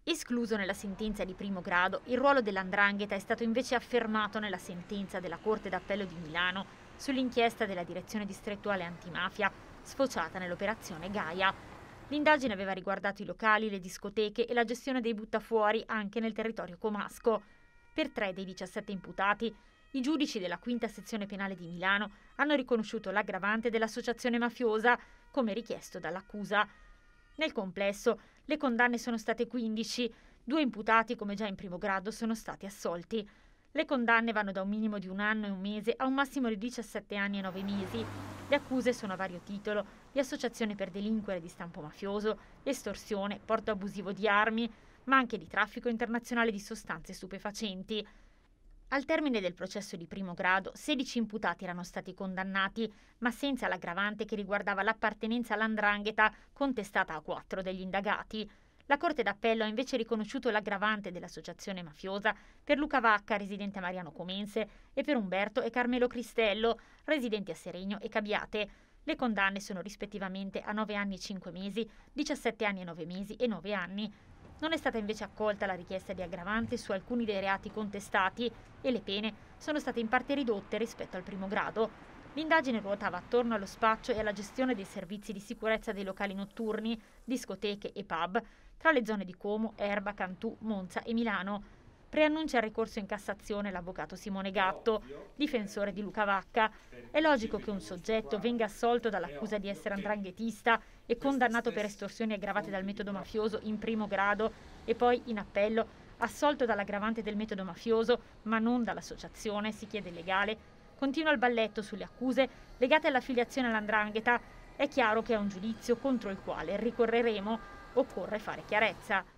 Escluso nella sentenza di primo grado, il ruolo dell''ndrangheta è stato invece affermato nella sentenza della Corte d'Appello di Milano sull'inchiesta della Direzione Distrettuale Antimafia, sfociata nell'operazione Gaia. L'indagine aveva riguardato i locali, le discoteche e la gestione dei buttafuori anche nel territorio comasco. Per 3 dei 17 imputati, i giudici della quinta sezione penale di Milano hanno riconosciuto l'aggravante dell'associazione mafiosa, come richiesto dall'accusa. Nel complesso, le condanne sono state 15, 2 imputati, come già in primo grado, sono stati assolti. Le condanne vanno da un minimo di 1 anno e 1 mese a un massimo di 17 anni e 9 mesi. Le accuse sono a vario titolo: di associazione per delinquere di stampo mafioso, estorsione, porto abusivo di armi, ma anche di traffico internazionale di sostanze stupefacenti. Al termine del processo di primo grado, 16 imputati erano stati condannati, ma senza l'aggravante che riguardava l'appartenenza all''ndrangheta contestata a 4 degli indagati. La Corte d'Appello ha invece riconosciuto l'aggravante dell'associazione mafiosa per Luca Vacca, residente a Mariano Comense, e per Umberto e Carmelo Cristello, residenti a Seregno e Cabiate. Le condanne sono rispettivamente a 9 anni e 5 mesi, 17 anni e 9 mesi e 9 anni. Non è stata invece accolta la richiesta di aggravante su alcuni dei reati contestati e le pene sono state in parte ridotte rispetto al primo grado. L'indagine ruotava attorno allo spaccio e alla gestione dei servizi di sicurezza dei locali notturni, discoteche e pub tra le zone di Como, Erba, Cantù, Monza e Milano. Preannuncia il ricorso in Cassazione l'avvocato Simone Gatto, difensore di Luca Vacca. È logico che un soggetto venga assolto dall'accusa di essere 'ndranghetista e condannato per estorsioni aggravate dal metodo mafioso in primo grado e poi in appello assolto dall'aggravante del metodo mafioso ma non dall'associazione, si chiede il legale. Continua il balletto sulle accuse legate all'affiliazione all''ndrangheta. È chiaro che è un giudizio contro il quale ricorreremo. Occorre fare chiarezza.